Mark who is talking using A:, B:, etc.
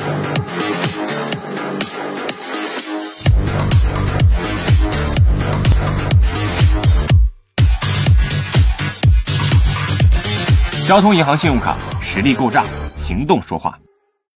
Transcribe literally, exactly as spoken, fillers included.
A: 交通银行信用卡，实力够炸，行动说话。